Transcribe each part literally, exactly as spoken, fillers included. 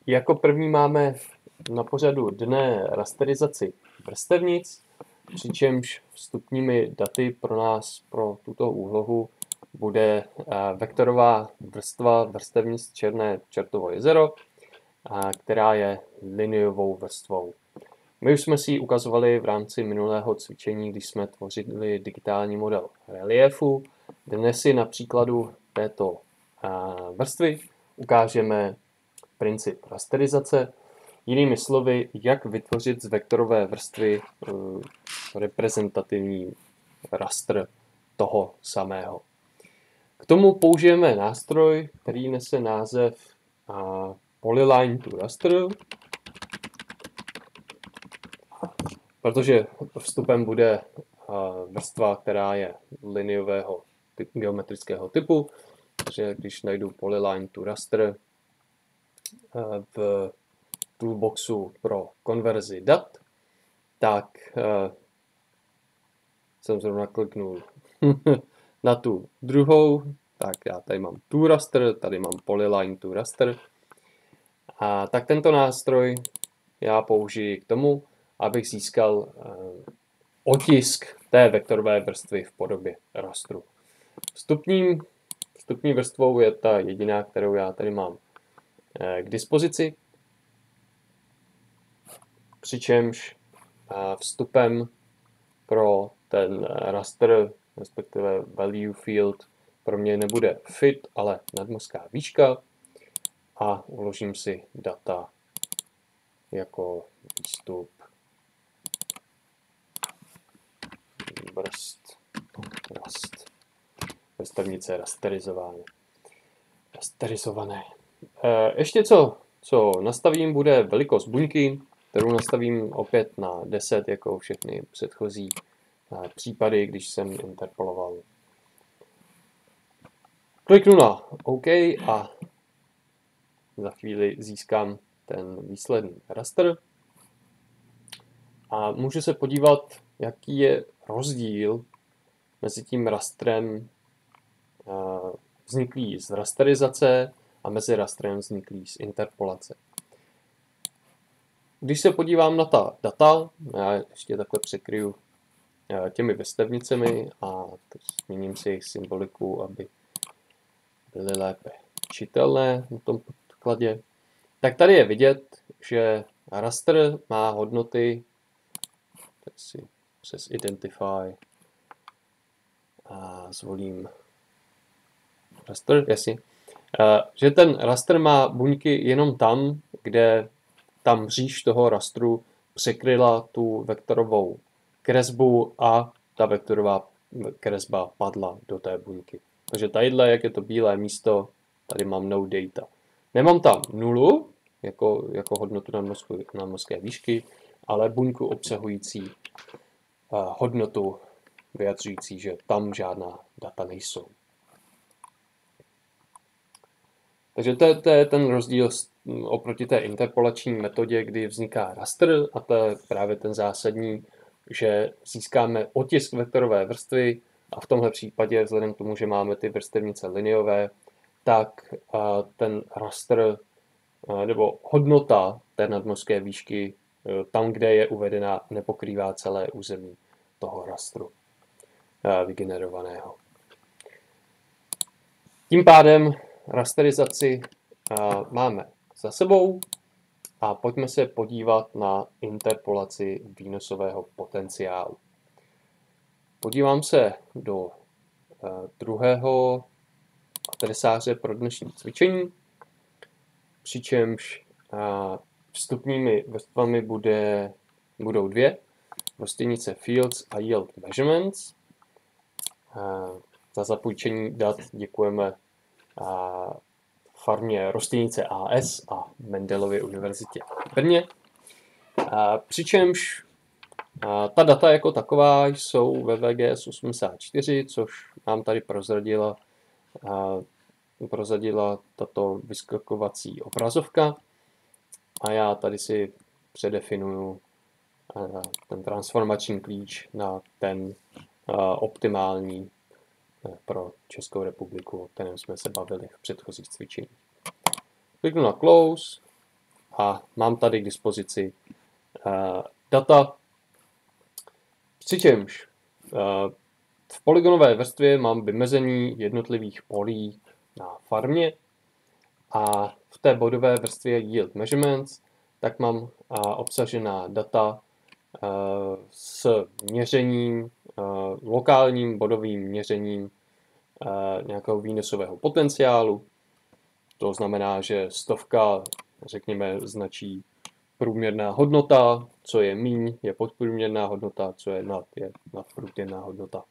Jako první máme na pořadu dne rasterizaci vrstevnic, přičemž vstupními daty pro nás, pro tuto úlohu, bude vektorová vrstva vrstevnic Černé Čertovo jezero, která je liniovou vrstvou. My už jsme si ji ukazovali v rámci minulého cvičení, když jsme tvořili digitální model reliefu. Dnes si na příkladu této vrstvy ukážeme princip rasterizace, jinými slovy, jak vytvořit z vektorové vrstvy reprezentativní rastr toho samého. K tomu použijeme nástroj, který nese název Polyline to Raster, protože vstupem bude vrstva, která je liniového typ, geometrického typu, takže když najdu Polyline to Raster v toolboxu pro konverzi dat, tak jsem zrovna kliknul na tu druhou, tak já tady mám to raster, tady mám Polyline to Raster. A tak tento nástroj já použiji k tomu, abych získal otisk té vektorové vrstvy v podobě rastru. Vstupním, vstupní vrstvou je ta jediná, kterou já tady mám k dispozici, přičemž vstupem pro ten raster, respektive value field, pro mě nebude fit, ale nadmořská výška a uložím si data jako výstup vrst, rast, vrstevnice rasterizované. rasterizované. Ještě co, co nastavím, bude velikost buňky, kterou nastavím opět na deset, jako všechny předchozí případy, když jsem interpoloval. Kliknu na OK a za chvíli získám ten výsledný raster. A můžu se podívat, jaký je rozdíl mezi tím rastrem vzniklý z rasterizace a mezi rastrem vzniklý z interpolace. Když se podívám na ta data, já ještě takhle překryju těmi vrstevnicemi a změním si jejich symboliku, aby byly lépe čitelné na tom podkladě. Tak tady je vidět, že raster má hodnoty, tak si přes Identify a zvolím raster, jasně, že ten raster má buňky jenom tam, kde ta mříž toho rastru překryla tu vektorovou kresbu a ta vektorová kresba padla do té buňky. Takže tadyhle, jak je to bílé místo, tady mám no data. Nemám tam nulu, jako, jako hodnotu nadmořské výšky, ale buňku obsahující uh, hodnotu vyjadřující, že tam žádná data nejsou. Takže to je, to je ten rozdíl oproti té interpolační metodě, kdy vzniká raster, a to je právě ten zásadní, že získáme otisk vektorové vrstvy a v tomhle případě, vzhledem k tomu, že máme ty vrstevnice liniové, tak ten raster nebo hodnota té nadmořské výšky tam, kde je uvedena, nepokrývá celé území toho rastru vygenerovaného. Tím pádem rasterizaci máme za sebou a pojďme se podívat na interpolaci výnosového potenciálu. Podívám se do druhého adresáře pro dnešní cvičení, přičemž vstupními vrstvami bude, budou dvě, vrstevnice Fields a Yield Measurements. Za zapůjčení dat děkujeme farmě Rostlinice A S a Mendelově univerzitě v Brně. Přičemž ta data jako taková jsou ve V G S osmdesát čtyři, což nám tady prozradila, prozradila tato vyskakovací obrazovka. A já tady si předefinuju ten transformační klíč na ten optimální pro Českou republiku, o kterém jsme se bavili v předchozích cvičeních. Kliknu na Close a mám tady k dispozici data, přičemž v polygonové vrstvě mám vymezení jednotlivých polí na farmě a v té bodové vrstvě Yield Measurements tak mám obsažená data s měřením, lokálním bodovým měřením nějakého výnosového potenciálu. To znamená, že stovka, řekněme, značí průměrná hodnota, co je míň, je podprůměrná hodnota, co je nad, je nadprůměrná hodnota.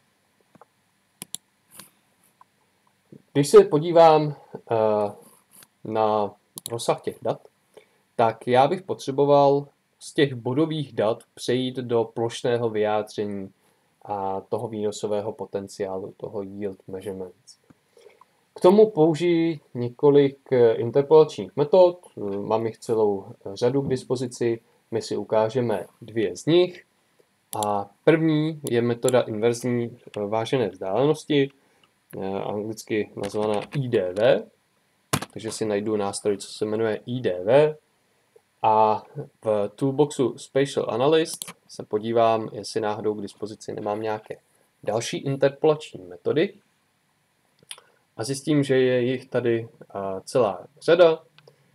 Když se podívám na rozsah těch dat, tak já bych potřeboval z těch bodových dat přejít do plošného vyjádření a toho výnosového potenciálu, toho Yield Measurements. K tomu použiji několik interpolačních metod, mám jich celou řadu k dispozici, my si ukážeme dvě z nich. A první je metoda inverzní vážené vzdálenosti, anglicky nazvaná I D V, takže si najdu nástroj, co se jmenuje I D V. A v toolboxu Spatial Analyst se podívám, jestli náhodou k dispozici nemám nějaké další interpolační metody. A zjistím, že je jich tady celá řada.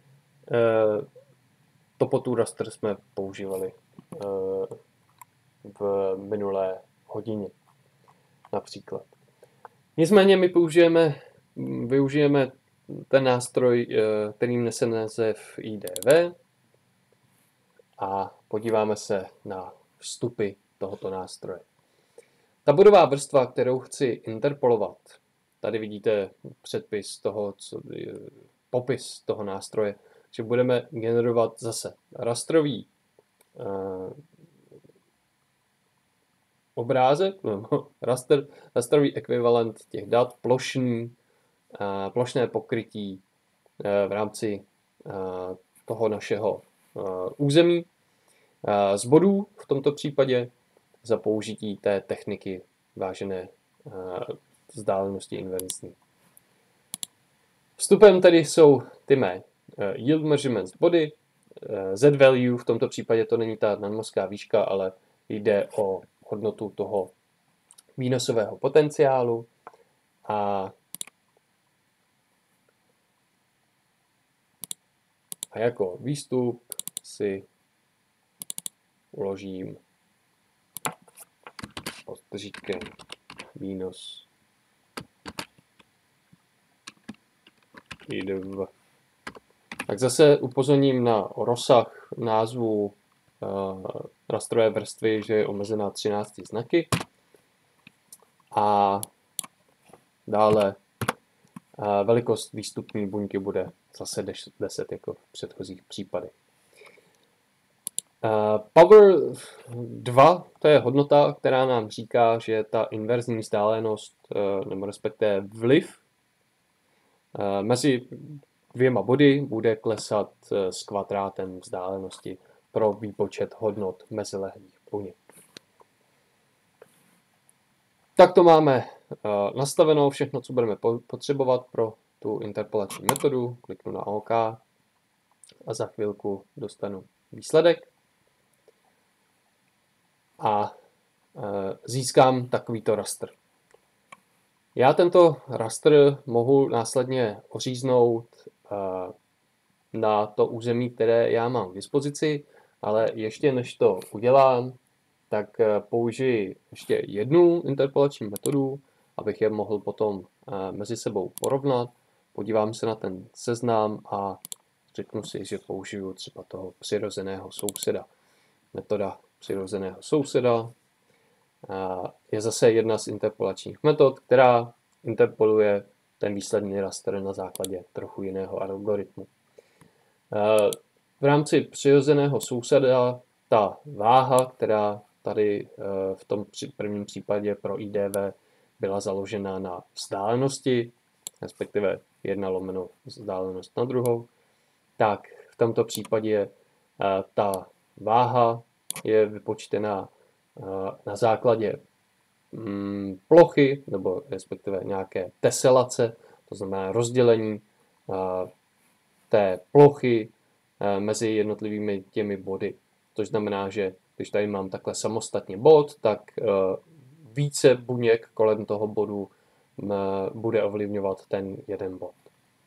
Topotu raster jsme používali v minulé hodině například. Nicméně my použijeme, využijeme ten nástroj, který nese název I D V a podíváme se na vstupy tohoto nástroje. Ta bodová vrstva, kterou chci interpolovat, tady vidíte předpis toho, co, popis toho nástroje, že budeme generovat zase rastrový uh, obrázek, raster, rastrový ekvivalent těch dat, plošný, uh, plošné pokrytí uh, v rámci uh, toho našeho uh, území uh, z bodů v tomto případě za použití té techniky vážené uh, vzdálenosti inverzní. Vstupem tedy jsou ty mé yield measurements body, z-value, v tomto případě to není ta nadmořská výška, ale jde o hodnotu toho výnosového potenciálu a, a jako výstup si uložím pod tržítkem výnos I D V. Tak zase upozorním na rozsah názvu uh, rastrové vrstvy, že je omezená třinácti znaky. A dále uh, velikost výstupní buňky bude zase deset jako v předchozích případech. Uh, power dva, to je hodnota, která nám říká, že ta inverzní vzdálenost, uh, nebo respektive vliv uh, mezi dvěma body bude klesat s kvadrátem vzdálenosti pro výpočet hodnot mezilehlých buněk. Tak to máme nastaveno všechno, co budeme potřebovat pro tu interpolační metodu. Kliknu na OK a za chvilku dostanu výsledek a získám takovýto raster. Já tento raster mohu následně oříznout na to území, které já mám k dispozici, ale ještě než to udělám, tak použiji ještě jednu interpolační metodu, abych je mohl potom mezi sebou porovnat. Podívám se na ten seznam a řeknu si, že použiju třeba toho přirozeného souseda. Metoda přirozeného souseda je zase jedna z interpolačních metod, která interpoluje ten výsledný raster na základě trochu jiného algoritmu. V rámci přirozeného souseda ta váha, která tady v tom prvním případě pro I D V byla založena na vzdálenosti, respektive jedna lomeno vzdálenost na druhou, tak v tomto případě ta váha je vypočtená na základě plochy, nebo respektive nějaké teselace, to znamená rozdělení té plochy mezi jednotlivými těmi body. To znamená, že když tady mám takhle samostatně bod, tak více buněk kolem toho bodu bude ovlivňovat ten jeden bod.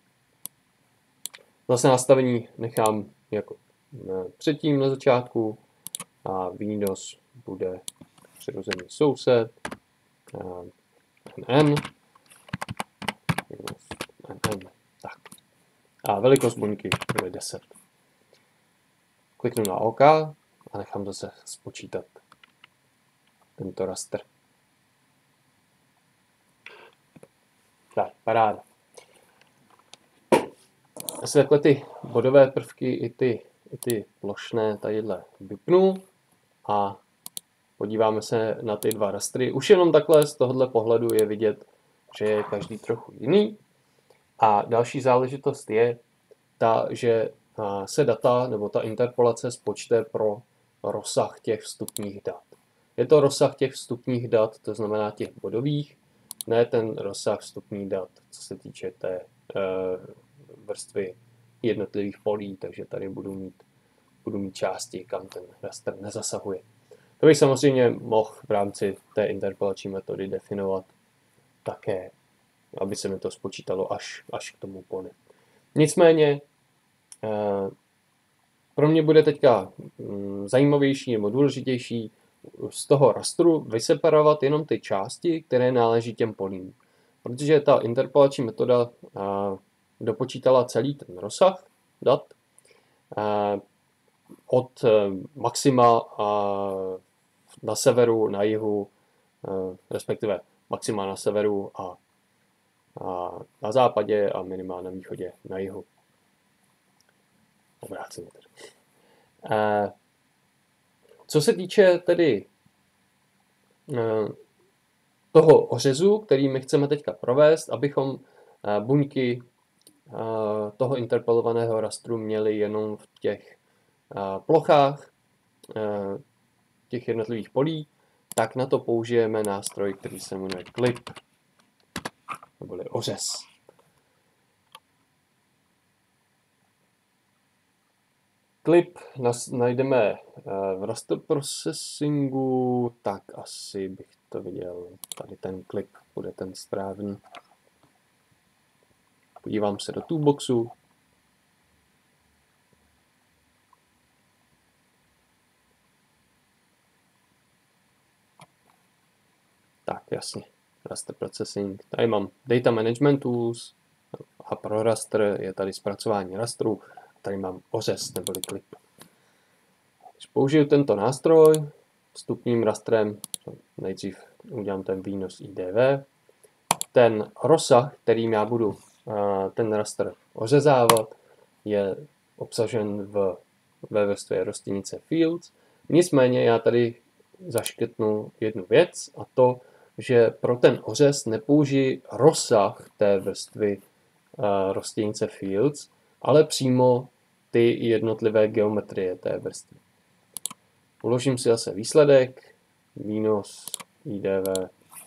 Zase nastavení nechám jako předtím na začátku a výnos bude přirozený soused n, n, tak. A velikost buňky bude deset. Kliknu na OK a nechám zase spočítat tento raster. Tak, paráda. Já si takhle ty bodové prvky i ty, i ty plošné tadyhle vypnu a podíváme se na ty dva rastry. Už jenom takhle z tohohle pohledu je vidět, že je každý trochu jiný. A další záležitost je ta, že se data nebo ta interpolace spočte pro rozsah těch vstupních dat. Je to rozsah těch vstupních dat, to znamená těch bodových, ne ten rozsah vstupních dat, co se týče té e, vrstvy jednotlivých polí, takže tady budu mít, budu mít části, kam ten raster nezasahuje. To bych samozřejmě mohl v rámci té interpolační metody definovat také, aby se mi to spočítalo až, až k tomu poli. Nicméně e, pro mě bude teďka mm, zajímavější nebo důležitější z toho rastru vyseparovat jenom ty části, které náleží těm polím. Protože ta interpolační metoda a, dopočítala celý ten rozsah dat a, od maxima a, na severu, na jihu, a, respektive maxima na severu a, a na západě a minima na východě, na jihu. Obráceně tedy. A, co se týče tedy toho ořezu, který my chceme teďka provést, abychom buňky toho interpolovaného rastru měli jenom v těch plochách těch jednotlivých polí, tak na to použijeme nástroj, který se jmenuje Clip, neboli ořez. Clip najdeme v raster processingu, tak asi bych to viděl. Tady ten clip bude ten správný. Podívám se do toolboxu. Tak, jasně. Raster processing. Tady mám data management tools a pro raster je tady zpracování rastru. Tady mám ořez neboli clip. Když použiju tento nástroj vstupním rastrem, nejdřív udělám ten výnos I D V, ten rozsah, kterým já budu ten raster ořezávat, je obsažen v, ve vrstvě rostinice Fields. Nicméně já tady zaškrtnu jednu věc, a to, že pro ten ořez nepoužiji rozsah té vrstvy rostinice Fields, ale přímo ty jednotlivé geometrie té vrstvy. Uložím si zase výsledek, výnos I D V,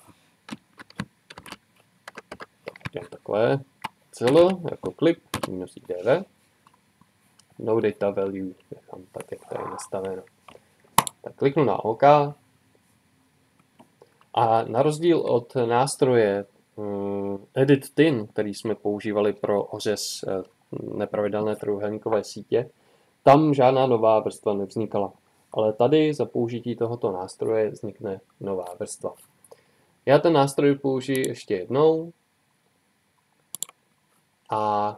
jak takhle, celo, jako clip, výnos I D V, no data value, nechám tak, jak tady je nastaveno. Tak kliknu na OK a na rozdíl od nástroje um, Edit Thin, který jsme používali pro ořez nepravidelné trojúhelníkové sítě, tam žádná nová vrstva nevznikala. Ale tady za použití tohoto nástroje vznikne nová vrstva. Já ten nástroj použiji ještě jednou a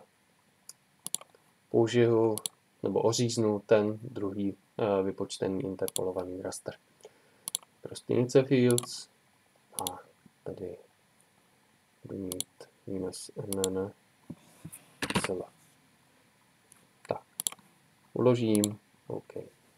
použiju nebo oříznu ten druhý vypočtený interpolovaný raster. Rostinice Fields a tady budu mít minus N celá. Tak, uložím, OK.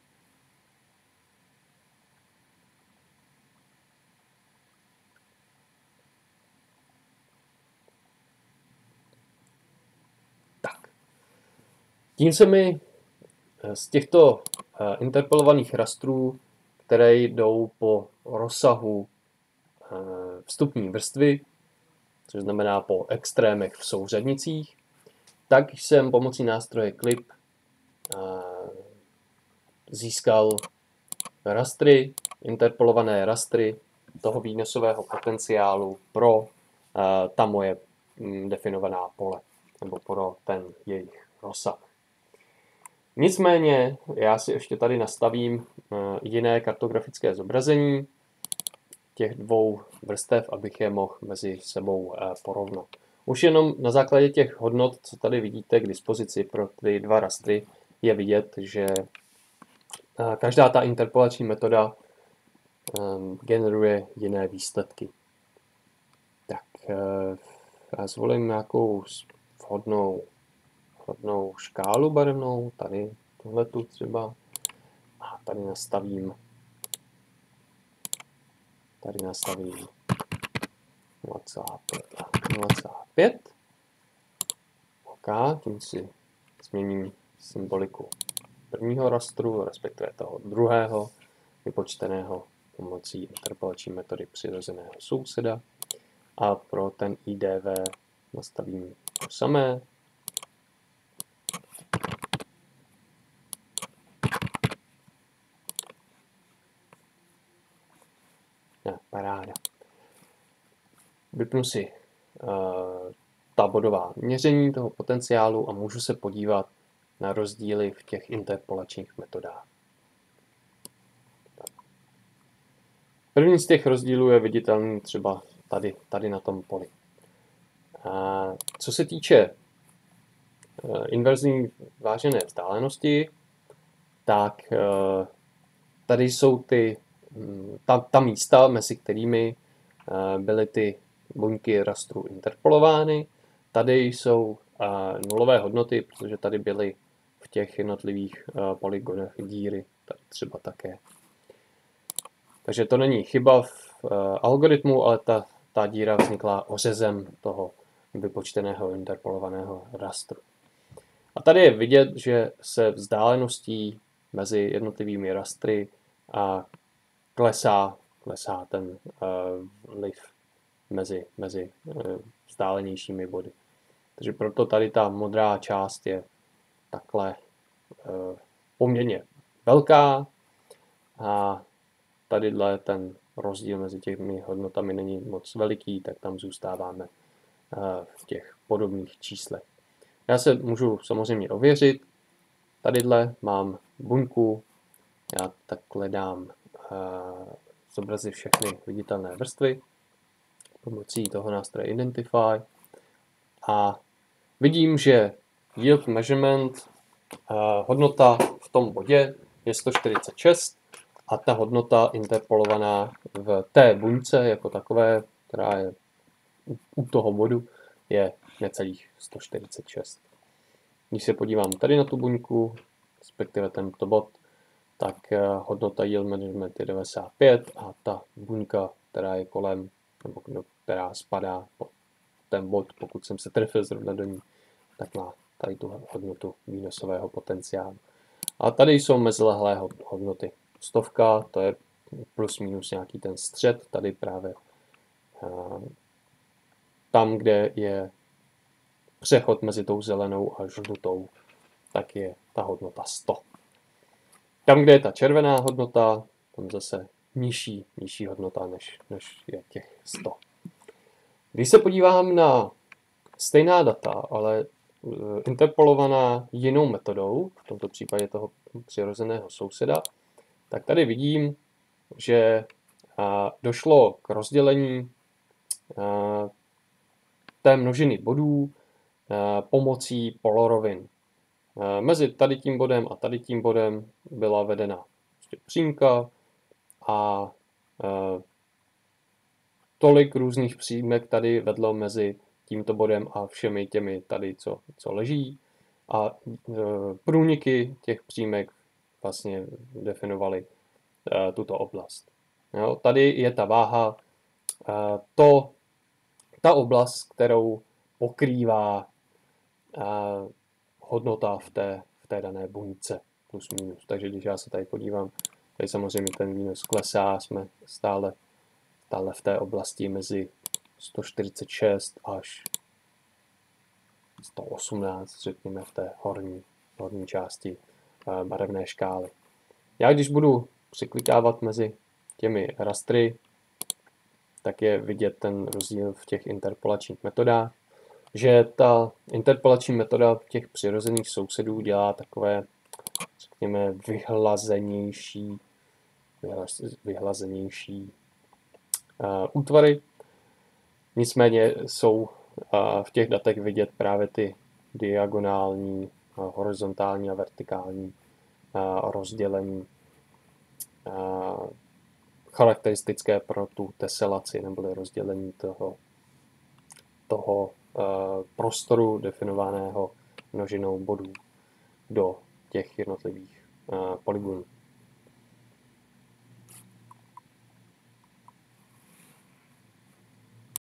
Tak, tím se mi z těchto interpolovaných rastrů, které jdou po rozsahu vstupní vrstvy, což znamená po extrémech v souřadnicích, tak jsem pomocí nástroje Clip získal rastry, interpolované rastry toho výnosového potenciálu pro ta moje definovaná pole, nebo pro ten jejich rozsah. Nicméně já si ještě tady nastavím jiné kartografické zobrazení těch dvou vrstev, abych je mohl mezi sebou porovnat. Už jenom na základě těch hodnot, co tady vidíte k dispozici pro ty dva rastry, je vidět, že každá ta interpolační metoda generuje jiné výsledky. Tak já zvolím nějakou vhodnou, vhodnou škálu barevnou, tady tuhletu třeba, a tady nastavím tady nastavím nula celá pět. OK, tím si změním symboliku prvního rastru, respektive toho druhého, vypočteného pomocí interpolační metody přirozeného souseda. A pro ten I D V nastavím to samé. Ja, paráda. Vypnu si uh, ta bodová měření toho potenciálu a můžu se podívat na rozdíly v těch interpolačních metodách. První z těch rozdílů je viditelný třeba tady, tady na tom poli. A co se týče uh, inverzní vážené vzdálenosti, tak uh, tady jsou ty, ta, ta místa, mezi kterými uh, byly ty buňky rastru interpolovány. Tady jsou uh, nulové hodnoty, protože tady byly v těch jednotlivých uh, polygonech díry, tady třeba také. Takže to není chyba v uh, algoritmu, ale ta, ta díra vznikla ořezem toho vypočteného interpolovaného rastru. A tady je vidět, že se vzdáleností mezi jednotlivými rastry a klesá, klesá ten uh, vliv mezi, mezi uh, vzdálenějšími body. Takže proto tady ta modrá část je takhle uh, poměrně velká a tadyhle ten rozdíl mezi těmi hodnotami není moc veliký, tak tam zůstáváme uh, v těch podobných číslech. Já se můžu samozřejmě ověřit. Tadyhle mám buňku, já takhle dám uh, zobrazit všechny viditelné vrstvy pomocí toho nástroje Identify a vidím, že yield measurement, uh, hodnota v tom bodě je sto čtyřicet šest a ta hodnota interpolovaná v té buňce jako takové, která je u toho bodu, je necelých sto čtyřicet šest. Když se podívám tady na tu buňku, respektive tento bod, tak hodnota yield management je devadesát pět a ta buňka, která je kolem, nebo která spadá pod ten bod, pokud jsem se trefil zrovna do ní, tak má tady tu hodnotu výnosového potenciálu. A tady jsou mezilehlé hodnoty. Stovka, to je plus minus nějaký ten střed, tady právě tam, kde je přechod mezi tou zelenou a žlutou, tak je ta hodnota sto. Tam, kde je ta červená hodnota, tam zase nižší, nižší hodnota, než, než je těch sto. Když se podívám na stejná data, ale interpolovaná jinou metodou, v tomto případě toho přirozeného souseda, tak tady vidím, že došlo k rozdělení té množiny bodů pomocí polorovin. Mezi tady tím bodem a tady tím bodem byla vedena přímka a tolik různých přímek tady vedlo mezi tímto bodem a všemi těmi tady, co, co leží. A průniky těch přímek vlastně definovaly tuto oblast. Jo, tady je ta váha, to, ta oblast, kterou pokrývá hodnota v té, v té dané buňce plus minus. Takže když já se tady podívám, tady samozřejmě ten výnos klesá, jsme stále, stále v té oblasti mezi sto čtyřicet šest až sto osmnáct, řekněme v té horní, horní části barevné škály. Já když budu přiklikávat mezi těmi rastry, tak je vidět ten rozdíl v těch interpolačních metodách, že ta interpolační metoda těch přirozených sousedů dělá takové, řekněme, vyhlazenější, vyhlazenější uh, útvary. Nicméně jsou uh, v těch datech vidět právě ty diagonální, uh, horizontální a vertikální uh, rozdělení uh, charakteristické pro tu teselaci, neboli rozdělení toho, toho uh, prostoru definovaného množinou bodů do těch jednotlivých uh, polygonů.